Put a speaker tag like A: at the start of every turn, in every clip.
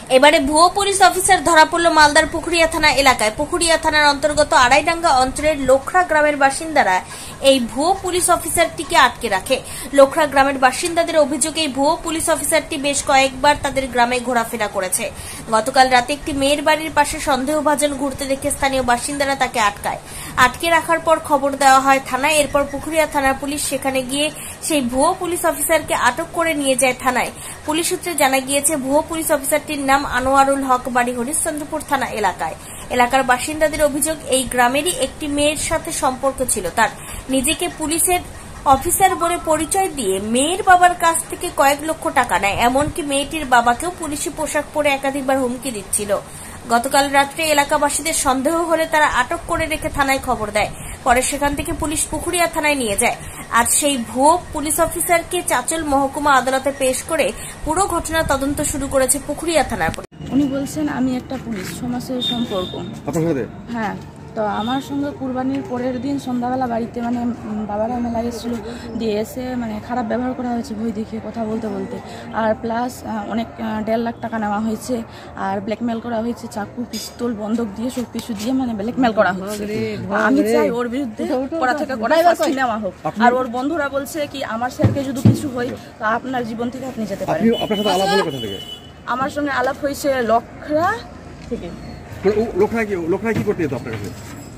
A: এবারে ভুয়ো police officer ধরা পড়ল মালদার পুকুরিয়া থানা এলাকায়। পুকুরিয়া থানার অন্তর্গত আড়াইডাঙ্গা অঞ্চলের লোখরা গ্রামের বাসিন্দারা এই ভুয়ো পুলিশ অফিসারটিকে আটকে রাখে। লোখরা গ্রামের বাসিন্দাদের অভিযোগ, এই ভুয়ো পুলিশ অফিসারটি বেশ কয়েকবার তাদের গ্রামে ঘোরাফেরা করেছে। গতকাল রাতে একটি মেয়ের বাড়ির পাশে সন্দেহভাজন ঘুরতে দেখে স্থানীয় বাসিন্দারা তাকে আটকে রাখার পর খবর দেওয়া হয় থানায়। এরপর পুকুরিয়া থানার পুলিশ সেখানে গিয়ে সেই ভুয়ো পুলিশ অফিসারকে আটক করে নিয়ে যায় থানায়। পুলিশ সূত্রে জানা গিয়েছে, ভুয়ো পুলিশ অফিসারটির নাম আনোয়ারুল হক, বাড়ি হরিশ্চন্দ্রপুর থানা এলাকায়। এলাকার বাসিন্দাদের অভিযোগ, এই গ্রামেরই একটি মেয়ের সাথে সম্পর্ক ছিল তার। নিজেকে পুলিশের অফিসার বলে পরিচয় দিয়ে মেয়ের বাবার কাছ থেকে কয়েক লক্ষ টাকা নেয়। এমনকি মেয়েটির বাবাকেও পুলিশি পোশাক পরে একাধিকবার হুমকি দিচ্ছিল। গতকাল রাত্রে এলাকাবাসীদের সন্দেহ হলে তারা আটক করে রেখে থানায় খবর দেয়। পরে সেখান থেকে পুলিশ পুকুরিয়া থানায় নিয়ে যায়। আজ সেই ভুয়ো পুলিশ অফিসারকে চাচল মহকুমা আদালতে পেশ করে পুরো ঘটনা তদন্ত শুরু করেছে পুকুরিয়া থানার পুলিশ।
B: উনি বলছেন আমি একটা পুলিশ সমাজের সম্পর্ক। হ্যাঁ, তো আমার সঙ্গে কুরবানির পরের দিন সন্ধ্যাবেলা বাড়িতে বাবারা মেলা এসেছিল, দিয়ে এসে খারাপ ব্যবহার করা হয়েছে, বই দেখিয়ে কথা বলতে আর প্লাস অনেক 1.5 লাখ টাকা নেওয়া হয়েছে আর ব্ল্যাকমেল করা হয়েছে, চাকু পিস্তল বন্দুক দিয়ে সব কিছু দিয়ে ব্ল্যাকমেল করা হচ্ছে। আমি চাই ওর বিরুদ্ধে কড়া থেকে কড়া শাস্তি নেওয়া হোক। আর ওর বন্ধুরা বলছে কি আমার স্যারকে যদি কিছু হয় তো আপনার জীবন থেকে আপনি যেতে পারেন। আমার সঙ্গে আলাপ হয়েছে লোখরা থেকে।
C: লোখরা কি করতে যেত আপনার কাছে?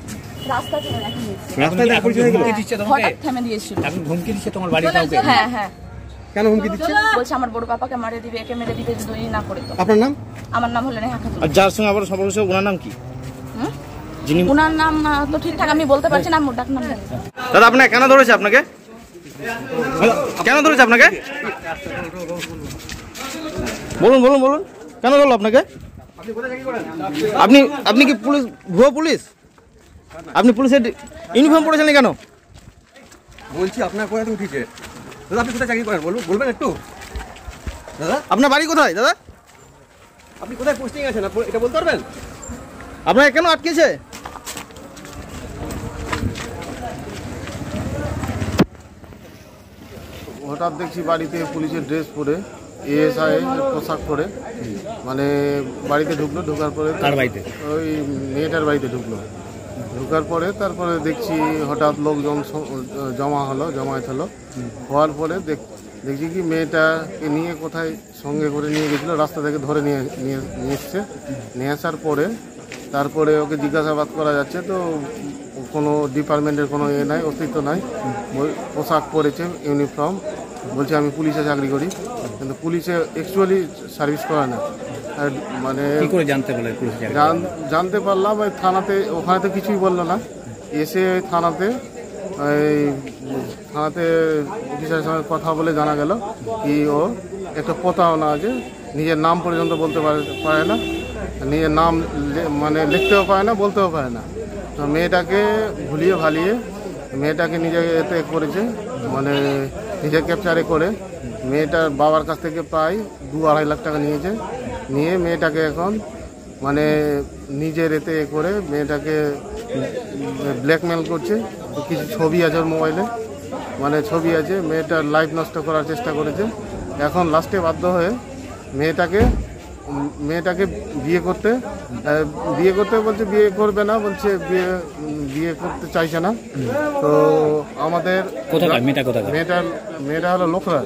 C: কেন হুমকি দিচ্ছে?
B: বলছে আমার বড় পাপাকে মারে দিবে, একে মেরে দিবে যদি না করে।
C: আপনার নাম?
B: আমার নাম হলো নেহা খাতুন।
D: আর যার সঙ্গে আবার সম্পর্ক ছিল ওনার নাম কি?
B: ওনার নাম তো ঠিকঠাক আমি বলতে পারছি না, ডাক নাম জানি।
D: দাদা আপনাকে কেন ধরেছে? আপনাকে কেন ধরেছে? আপনাকে বলুন বলুন বলুন, কেন ধরলো আপনাকে? আপনি কি পুলিশ, ভুয়ো পুলিশ? আপনি পুলিশের ইউনিফর্ম পরেছেন কেন?
C: বলছি আপনার কোথায় উঠিছে দাদা? আপনি কোথায় চাকরি করেন বলবেন একটু? দাদা
D: আপনার বাড়ি কোথায়? দাদা
C: আপনি কোথায় পোস্টিং আছেন এটা বলতে পারবেন?
D: আপনাকে কেন আটকেছে?
E: হঠাৎ দেখছি বাড়িতে পুলিশের ড্রেস পরে, এএসআই পোশাক পরে বাড়িতে ঢুকলো। ঢোকার পরে ওই মেয়েটার বাড়িতে ঢোকার পরে তারপরে দেখছি হঠাৎ লোকজন জমায়েত হলো। হওয়ার পরে দেখছি কি মেয়েটাকে নিয়ে কোথায় সঙ্গে করে নিয়ে গেছিলো, রাস্তা থেকে ধরে নিয়ে এসছে। নিয়ে আসার পরে তারপরে ওকে জিজ্ঞাসাবাদ করা যাচ্ছে, তো কোনো ডিপার্টমেন্টের কোনো নাই, অস্তিত্ব নাই। পোশাক পরেছে, ইউনিফর্ম, বলছে আমি পুলিশে চাকরি করি, কিন্তু পুলিশে অ্যাকচুয়ালি সার্ভিস করে না। জানতে পারলাম ওই থানাতে, ওখানে তো কিছুই বললো না। এসে ওই থানাতে অফিসারের সঙ্গে কথা বলে জানা গেল কি ও একটা প্রতারণা আছে, নিজের নাম পর্যন্ত বলতে পারে না, নিজের নাম লিখতেও পারে না, বলতেও পারে না। তো মেয়েটাকে ভুলিয়ে ভালিয়ে মেয়েটাকে নিজে এতে করেছে, নিজের ক্যাপচারে করে মেয়েটার বাবার কাছ থেকে প্রায় 2-2.5 লাখ টাকা নিয়ে মেয়েটাকে এখন নিজের এতে করে মেয়েটাকে ব্ল্যাকমেল করছে। কিছু ছবি আছে ওর মোবাইলে, ছবি আছে, মেয়েটার লাইফ নষ্ট করার চেষ্টা করেছে। এখন লাস্টে বাধ্য হয়ে মেয়েটাকে বিয়ে করতে বলছে, বিয়ে করবে না বলছে, বিয়ে করতে চাইছে না। তো আমাদের মেয়েটা হলো লোখরা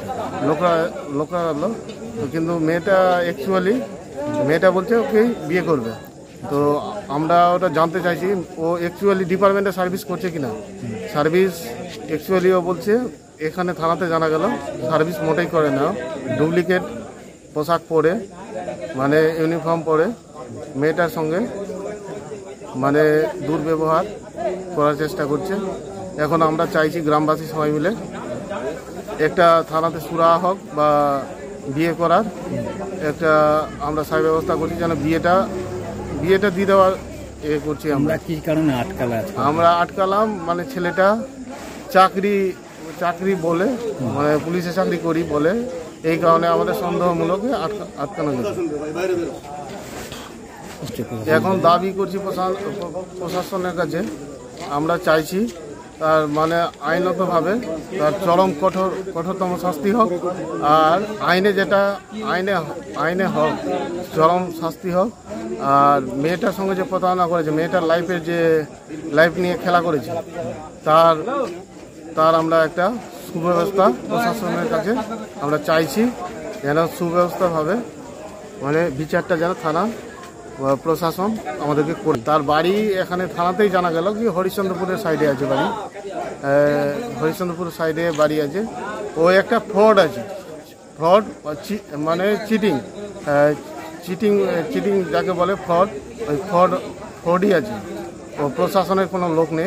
E: হলো, কিন্তু মেয়েটা বলছে ওকে বিয়ে করবে। তো আমরা ওটা জানতে চাইছি ও অ্যাকচুয়ালি ডিপার্টমেন্টে সার্ভিস করছে কিনা। সার্ভিস অ্যাকচুয়ালি ও বলছে, এখানে থানাতে জানা গেল সার্ভিস মোটেই করে না, ডুপ্লিকেট পোশাক পরে ইউনিফর্ম পরে মেয়েটার সঙ্গে দুর্ব্যবহার করার চেষ্টা করছে। এখন আমরা চাইছি গ্রামবাসী সবাই মিলে একটা থানাতে সুরাহা হোক বা বিয়ে করার একটা আমরা সাহেব ব্যবস্থা করছি, যেন বিয়েটা দিয়ে দেওয়ার করছি। আমরা
D: কি কারণে
E: আটকালাম ছেলেটা চাকরি বলে, পুলিশে চাকরি করি বলে, এই কারণে আমাদের সন্দেহমূলক আটকানো গেছে। এখন দাবি করছি প্রশাসনের কাছে, আমরা চাইছি তার মানে আইনতভাবে তার চরম কঠোরতম শাস্তি হোক, আর আইনে হোক চরম শাস্তি হোক। আর মেয়েটার সঙ্গে যে প্রতারণা করেছে, মেয়েটার লাইফ নিয়ে খেলা করেছে, তার আমরা একটা সুব্যবস্থা প্রশাসনের কাছে আমরা চাইছি, যেন সুব্যবস্থাভাবে মানে বিচারটা যেন থানা প্রশাসন আমাদেরকে করে। তার বাড়ি এখানে থানাতেই জানা গেল কি হরিশ্চন্দ্রপুরের সাইডে আছে বাড়ি, হরিশ্চন্দ্রপুর সাইডে বাড়ি আছে। ও একটা ফ্রড আছে, মানে চিটিং যাকে বলে ওই ফ্রডই আছে। ও প্রশাসনের কোনো লোক নেই,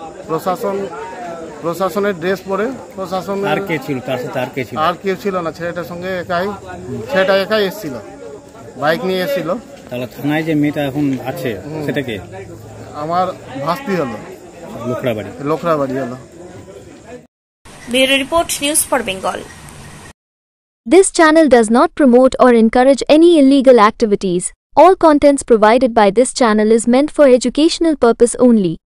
E: প্রশাসনের ড্রেস পরে প্রশাসনের
F: আর কে ছিল তার সাথে?
E: আর কেউ ছিল না, ছেলেটার সঙ্গে ছেলেটা একাই এসেছিল, বাইক নিয়ে এসেছিল।
F: তাহলে থানায় যে মেয়েটা এখন আছে সেটা কে?
E: আমার ভাস্তি হলো, লোখরাবাড়ি হলো।
A: Bureau report, news for Bengal.
G: This channel does not promote or encourage any illegal activities. All contents provided by this channel is meant for educational purpose only.